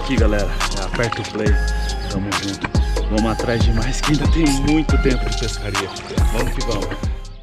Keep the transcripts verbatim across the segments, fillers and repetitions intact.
aqui, galera. É, aperta o play. Tamo junto. Vamos atrás de mais, que ainda tem muito tempo de pescaria. Vamos que vamos.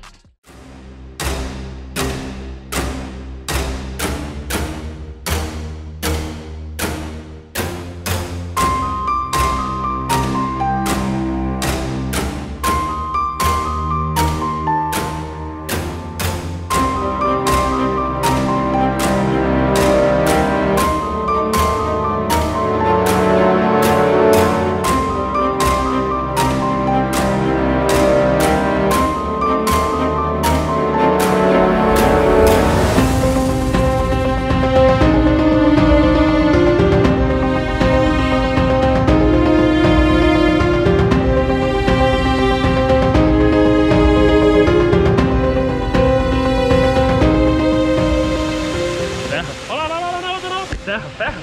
Ferra, ferra.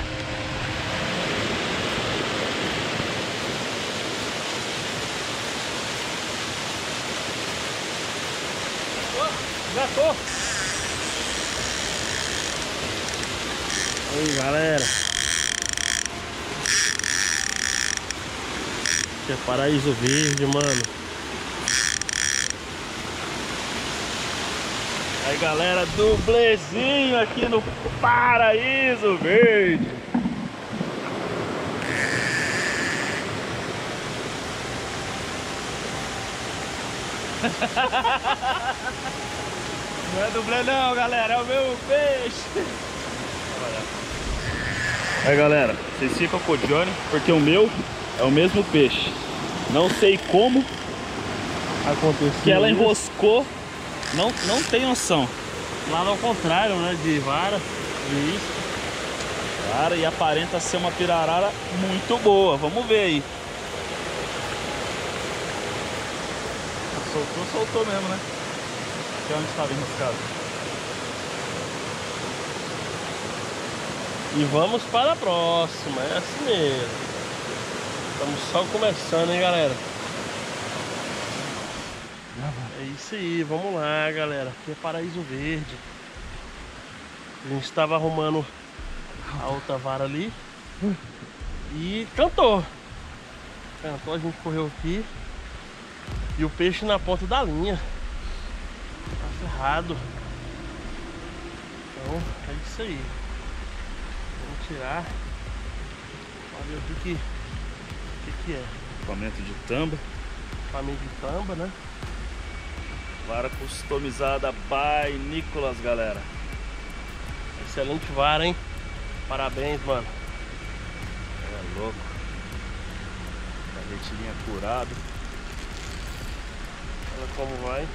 Já tô. Aí, galera. Aqui é Paraíso Verde, mano. Aí, galera, dublezinho aqui no Paraíso Verde. Não é dublê não, galera, é o meu peixe. Aí, galera, vocês ficam com o Johnny, porque o meu é o mesmo peixe. Não sei como aconteceu que ela enroscou. Não, não tem noção. Lá ao contrário, né? De vara, de isca. Cara, e aparenta ser uma pirarara muito boa. Vamos ver aí. Soltou, soltou mesmo, né? Aqui é onde estava enroscado. E vamos para a próxima. É assim mesmo. Estamos só começando, hein, galera? É isso aí, vamos lá, galera. Aqui é Paraíso Verde. A gente estava arrumando a outra vara ali e cantou. Cantou, a gente correu aqui e o peixe na ponta da linha. Tá ferrado. Então é isso aí. Vamos tirar. Olha ver o que que, o que, que é. Equipamento de tamba. Equipamento de tamba, né? Vara customizada by Nicolas, galera. Excelente vara, hein? Parabéns, mano. É louco. Carretilhinha curado. Olha como vai.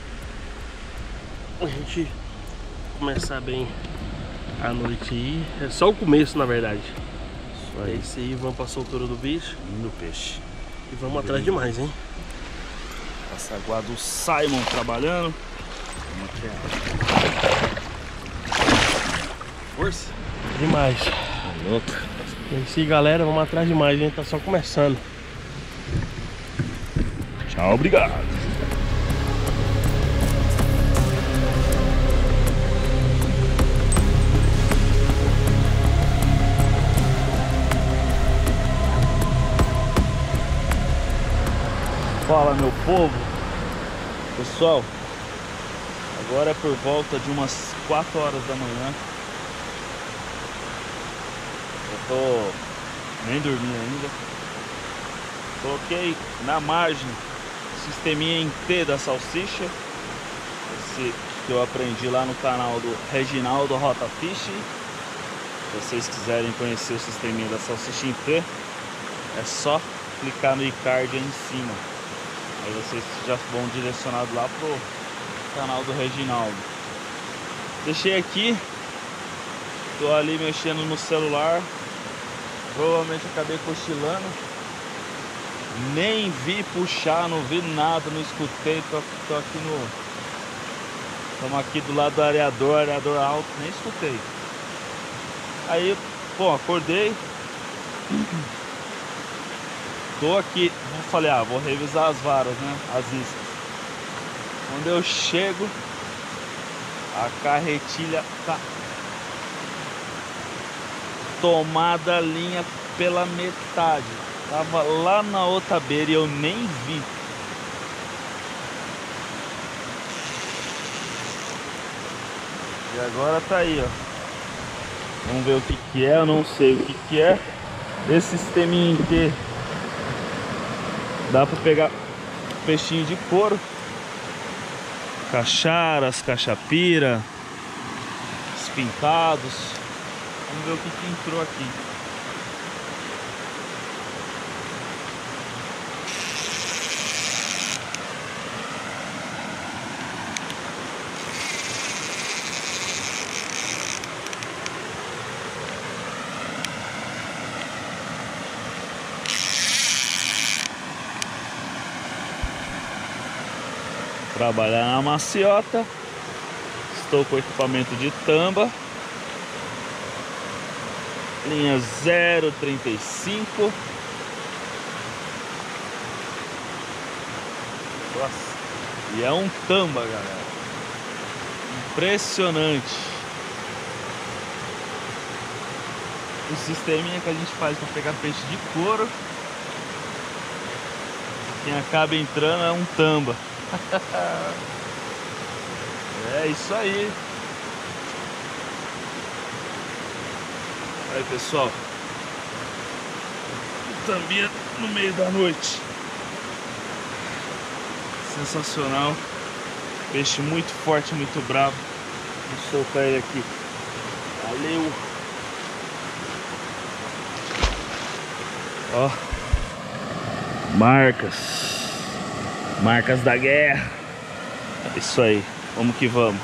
A gente começar bem a noite aí. É só o começo, na verdade. Isso aí. É isso aí, vamos pra soltura do bicho. Lindo peixe. E vamos atrás de mais, hein? A saguá do Simon trabalhando. Força. Demais. É louco. É isso aí, galera. Vamos atrás de mais, hein? Tá só começando. Tchau, obrigado. Fala, meu povo. Pessoal, agora é por volta de umas quatro horas da manhã. Eu tô nem dormindo ainda. Coloquei na margem o sisteminha em T da salsicha, esse que eu aprendi lá no canal do Reginaldo Rota Fish. Se vocês quiserem conhecer o sisteminha da salsicha em T, é só clicar no iCard aí em cima. Aí vocês já vão direcionados lá pro canal do Reginaldo. Deixei aqui. Tô ali mexendo no celular. Provavelmente acabei cochilando. Nem vi puxar, não vi nada, não escutei. Tô, tô aqui no... Estamos aqui do lado do areador, areador alto, nem escutei. Aí, bom, acordei. Tô aqui, falei, ah, vou revisar as varas, né, as iscas. Quando eu chego, a carretilha tá tomada a linha pela metade. Tava lá na outra beira e eu nem vi. E agora tá aí, ó. Vamos ver o que que é, eu não sei o que que é. Esse sisteminha inteiro dá pra pegar peixinho de couro, cacharas, cachapira, espintados. Vamos ver o que que entrou aqui. Trabalhar na maciota. Estou com equipamento de tamba. Linha zero trinta e cinco. Nossa. E é um tamba, galera. Impressionante. O sisteminha que a gente faz para pegar peixe de couro. Quem acaba entrando é um tamba. É isso aí. Aí, pessoal, também no meio da noite. Sensacional. Peixe muito forte, muito bravo. Vou soltar ele aqui. Valeu. Ó, marcas. Marcas da guerra. É isso aí. Vamos que vamos.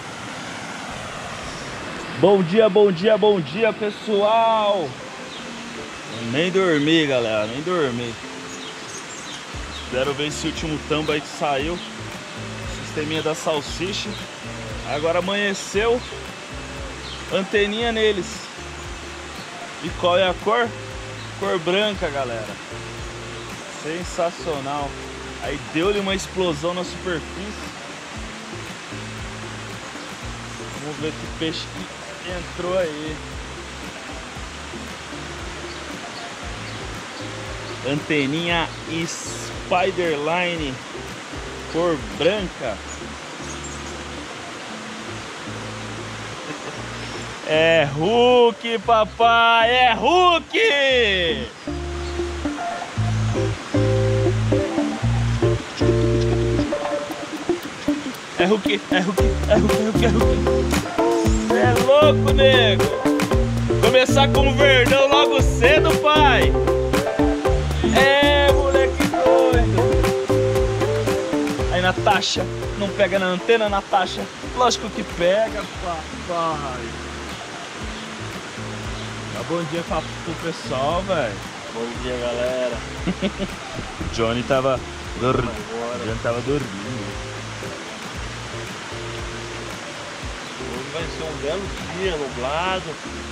Bom dia, bom dia, bom dia, pessoal. Nem dormi, galera. Nem dormi. Espero ver esse último tamba aí que saiu. Sisteminha da salsicha. Agora amanheceu. Anteninha neles. E qual é a cor? Cor branca, galera. Sensacional. Aí deu-lhe uma explosão na superfície. Vamos ver que peixe que entrou aí. Anteninha Spiderline, cor branca. É Hulk, papai, é Hulk! É Hulk, é Hulk, é Hulk, é Hulk, é Hulk. Cê é louco, nego! Começar com verdão logo cedo, pai! É, moleque doido! Aí, Natasha, não pega na antena, Natasha? Lógico que pega, papai! Dá bom dia pra, pro pessoal, velho! Bom dia, galera! Johnny tava dormindo. Johnny tava dormindo. Vai ser um belo dia, nublado.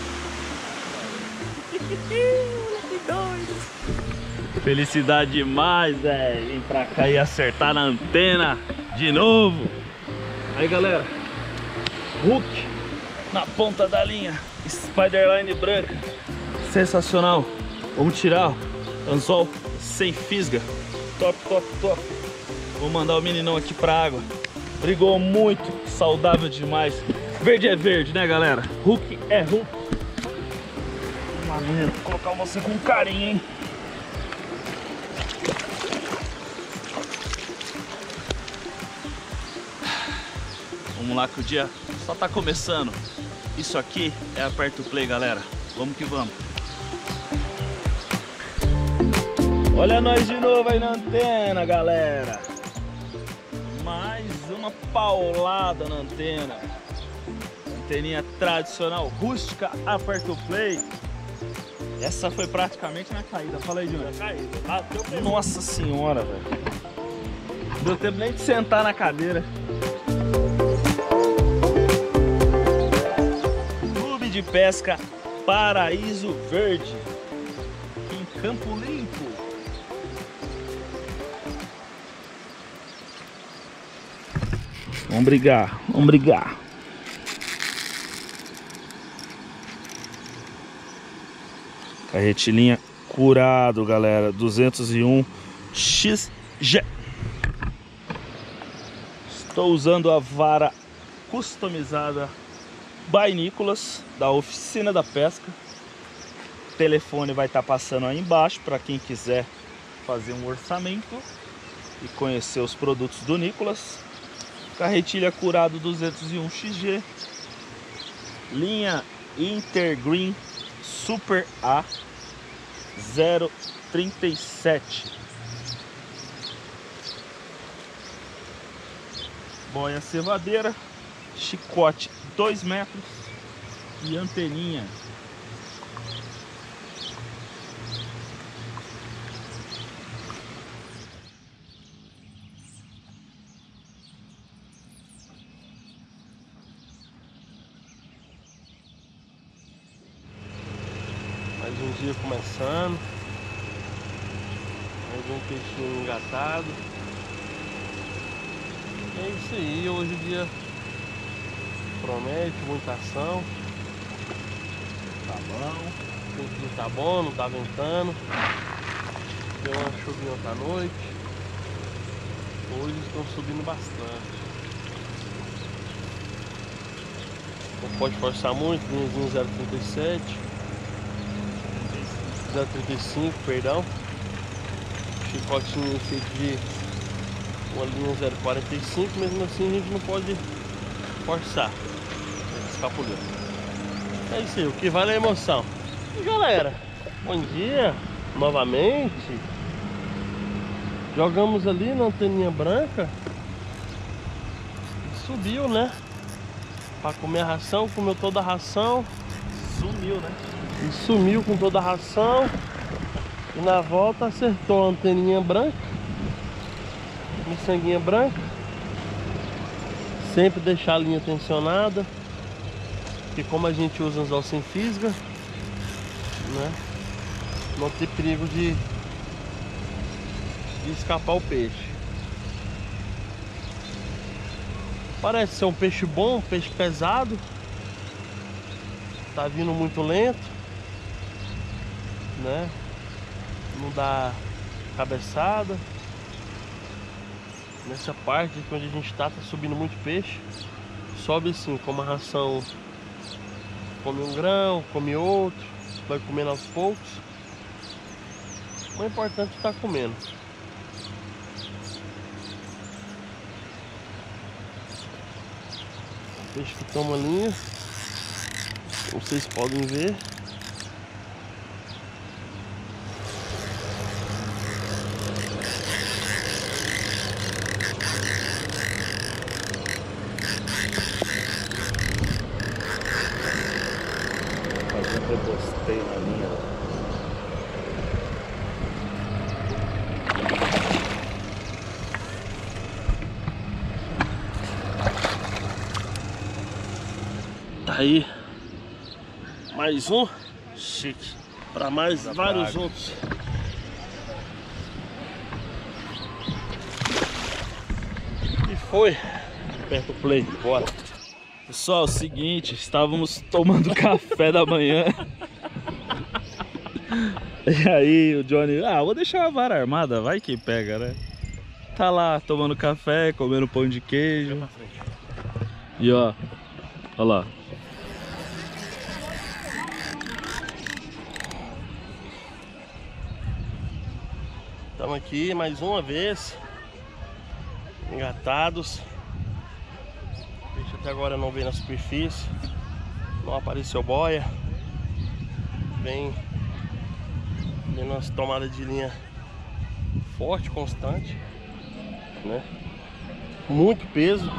Felicidade demais, velho. Vim pra cá e acertar na antena de novo. Aí, galera. Hulk na ponta da linha. Spiderline branca. Sensacional. Vamos tirar, ó. Anzol sem fisga. Top, top, top. Vou mandar o meninão aqui pra água. Brigou muito. Saudável demais. Verde é verde, né, galera? Hulk é Hulk. Vou colocar você com carinho, hein? Vamos lá que o dia só tá começando. Isso aqui é Aperta o Play, galera. Vamos que vamos. Olha nós de novo aí na antena, galera. Mais uma paulada na antena. Anteninha tradicional, rústica, Aperta o Play. Essa foi praticamente na caída. Fala aí, Júnior. Nossa senhora, velho. Não deu tempo nem de sentar na cadeira. Clube de Pesca Paraíso Verde, aqui em Campo Limpo. Vamos brigar, vamos brigar. Carretilinha curado, galera, duzentos e um X G. Estou usando a vara customizada by Nicolas, da Oficina da Pesca. O telefone vai estar passando aí embaixo para quem quiser fazer um orçamento e conhecer os produtos do Nicolas. Carretilha curado duzentos e um X G, linha Intergreen Super A zero trinta e sete, boia cevadeira, chicote dois metros e anteninha. Mais um dia começando, mais um peixinho engatado. É isso aí, hoje o dia promete muita ação. Tá bom, o tempo tá bom, não tá ventando. Deu uma chuvinha ontem à noite. Hoje estão subindo bastante. Não pode forçar muito, linhazinho zero trinta e sete. zero trinta e cinco, perdão. Chicotinho feito de uma linha zero quarenta e cinco, mesmo assim a gente não pode forçar. Escapulhando. É isso aí, o que vale é a emoção. E galera, bom dia novamente. Jogamos ali na anteninha branca e subiu, né? Pra comer a ração, comeu toda a ração. Sumiu, né? E sumiu com toda a ração. E na volta acertou a anteninha branca, miçanguinha branca. Sempre deixar a linha tensionada, porque como a gente usa anzol sem fisga, né, não tem perigo de, de escapar o peixe. Parece ser um peixe bom, um peixe pesado. Tá vindo muito lento, né? Não dá cabeçada. Nessa parte aqui onde a gente tá, tá subindo muito peixe. Sobe assim, como a ração, come um grão, come outro, vai comendo aos poucos. O importante é tá comendo. Peixe que toma linha, vocês podem ver. Eu gostei na linha. Tá aí mais um chique para mais Usa vários praga. outros. E foi. Aperta o play, bora. Pessoal, é o seguinte, estávamos tomando café da manhã. E aí o Johnny, ah, vou deixar a vara armada, vai que pega, né? Tá lá tomando café, comendo pão de queijo. E ó, ó lá. Estamos aqui mais uma vez, engatados. O peixe até agora não veio na superfície, não apareceu boia. Vem vendo umas tomadas de linha forte, constante, né? Muito peso.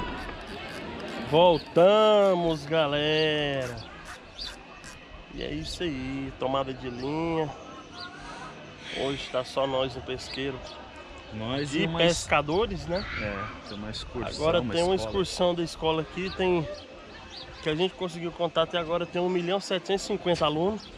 Voltamos, galera. E é isso aí, tomada de linha. Hoje está só nós no pesqueiro. Nós E uma pescadores, né? É, tem uma excursão. Agora uma tem uma escola. excursão da escola aqui, tem que a gente conseguiu contar até agora, tem um milhão setecentos e cinquenta alunos.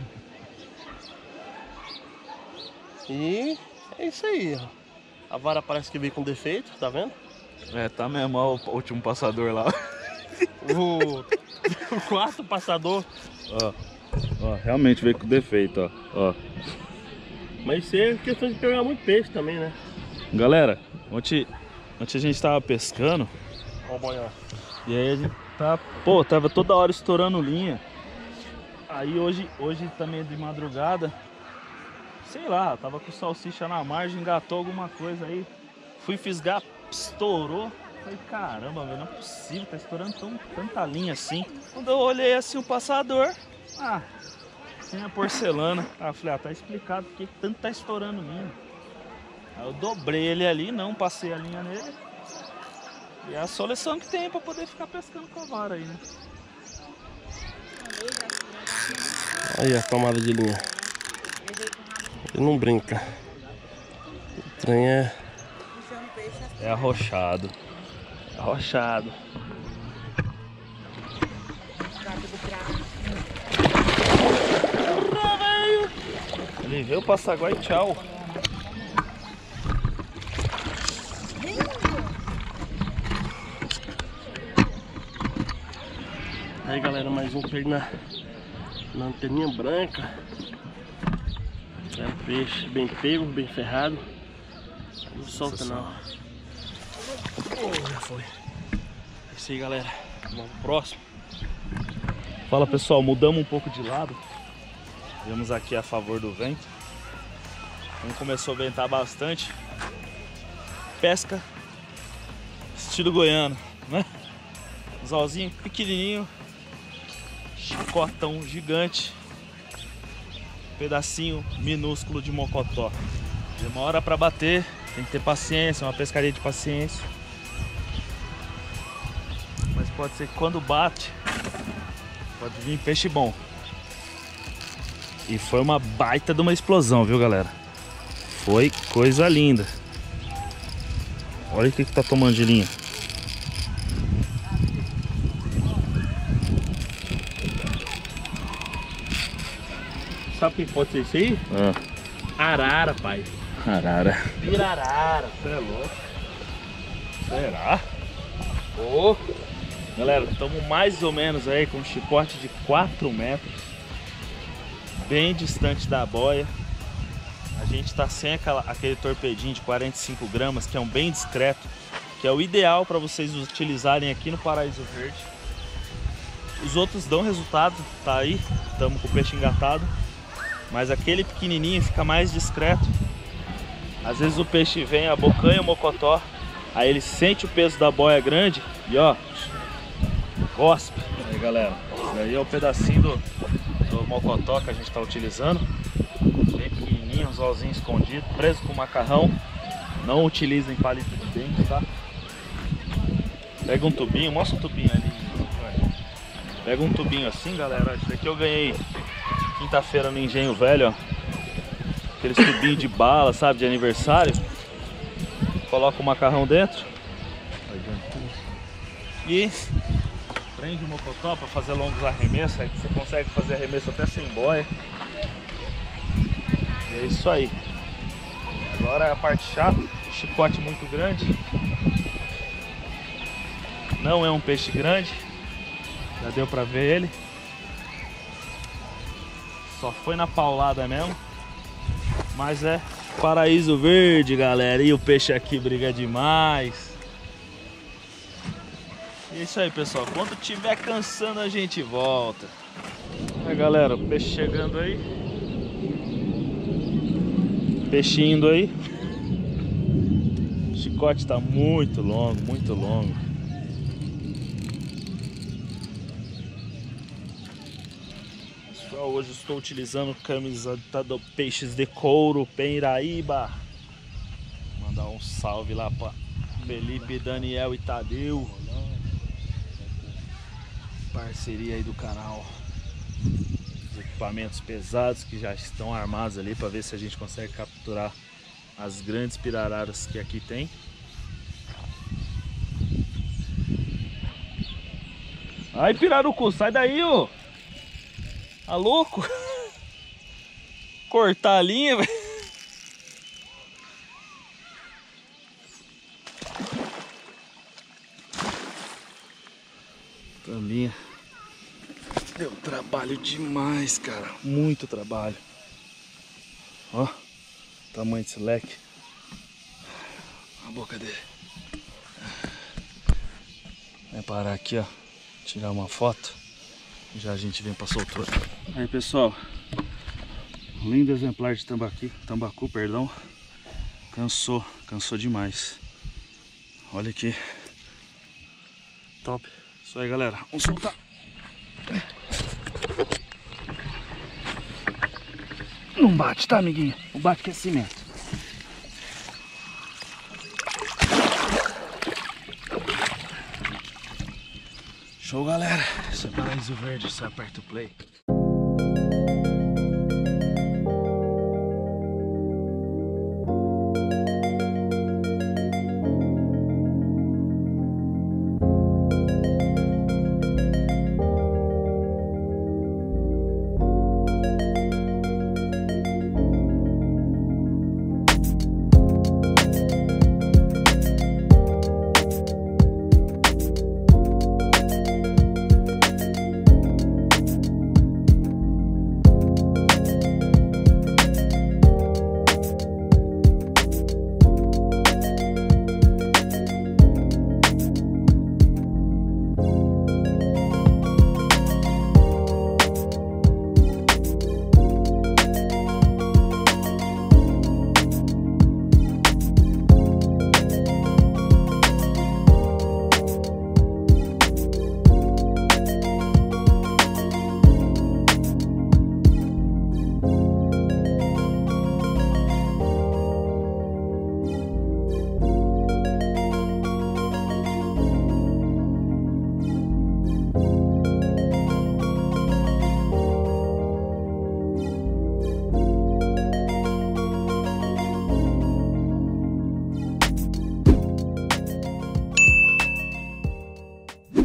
E é isso aí, ó. A vara parece que veio com defeito, tá vendo? É, tá mesmo, ó, o último passador lá. O, o quarto passador. Ó, ó, realmente veio com defeito, ó. Ó. Mas isso é questão de pegar muito peixe também, né? Galera, ontem, ontem a gente tava pescando. Ó o boião. E aí a gente tá, pô, tava toda hora estourando linha. Aí hoje, hoje também de madrugada, sei lá, tava com salsicha na margem, engatou alguma coisa aí. Fui fisgar, estourou. Falei, caramba, velho, não é possível, tá estourando tão, tanta linha assim. Quando eu olhei assim o passador, ah, tinha porcelana. Ah, falei, ah, tá explicado porque tanto tá estourando linha. Aí eu dobrei ele ali, não passei a linha nele. E é a solução que tem pra poder ficar pescando com a vara aí, né? Aí a tomada de linha. Ele não brinca. O trem é... É arrochado. Arrochado. Ele veio pra Saguá e tchau. Aí galera, mais um peixe na, na anteninha branca. É um peixe bem pego, bem ferrado. Não solta não. Oh, já foi. É isso aí galera, vamos pro próximo. Fala pessoal, mudamos um pouco de lado. Viemos aqui a favor do vento. Como começou a ventar bastante, pesca estilo goiano, né? Anzolzinho pequenininho, chicotão gigante, pedacinho minúsculo de mocotó. Demora para bater, tem que ter paciência, uma pescaria de paciência. Mas pode ser que quando bate, pode vir peixe bom. E foi uma baita de uma explosão, viu galera? Foi coisa linda. Olha o que que tá tomando de linha. Sabe o que pode ser isso aí? Ah. Arara, pai. Arara. Pirarara, você é louco. Será? Ô, galera, estamos mais ou menos aí com um chicote de quatro metros, bem distante da boia. A gente está sem aquela, aquele torpedinho de quarenta e cinco gramas, que é um bem discreto, que é o ideal para vocês utilizarem aqui no Paraíso Verde. Os outros dão resultado, tá aí, estamos com o peixe engatado, mas aquele pequenininho fica mais discreto. Às vezes o peixe vem, abocanha o mocotó, aí ele sente o peso da boia grande e ó, cospe. Aí galera, esse daí é o pedacinho do, do mocotó que a gente está utilizando. Bem pequenininho, um anzolzinho escondido, preso com macarrão. Não utilizem palito de dente, tá? Pega um tubinho, mostra o tubinho ali. Pega um tubinho assim, galera. Esse aqui eu ganhei quinta-feira no Engenho Velho, ó. Aqueles tubinhos de bala, sabe, de aniversário. Coloca o macarrão dentro e prende o mocotó para fazer longos arremessos. Aí você consegue fazer arremesso até sem boia. E é isso aí. Agora é a parte chata, chicote muito grande. Não é um peixe grande, já deu pra ver ele. Só foi na paulada mesmo. Mas é Paraíso Verde, galera. E o peixe aqui briga demais. É isso aí, pessoal. Quando tiver cansando, a gente volta. Aí, galera, o peixe chegando aí. Peixe indo aí. O chicote tá muito longo, muito longo. Pessoal, hoje estou utilizando camisa do Peixes de Couro, Peiraíba. Vou mandar um salve lá para Felipe, Daniel e Tadeu. Parceria aí do canal. Os equipamentos pesados que já estão armados ali para ver se a gente consegue capturar as grandes pirararas que aqui tem. Ai, pirarucu, sai daí, ô! Tá louco? Cortar a linha, velho. A linha deu trabalho demais, cara. Muito trabalho. Ó. tamanho desse leque. A boca dele. Vai parar aqui, ó. Tirar uma foto. Já a gente vem pra soltura. Aí, pessoal. Lindo exemplar de tambaqui, tambacu, perdão. Cansou, cansou demais. Olha aqui. Top. Isso aí, galera. Vamos soltar. Não bate, tá, amiguinho? Não bate que é cimento. Show, galera. Esse é Paraíso Verde. Você aperta o play.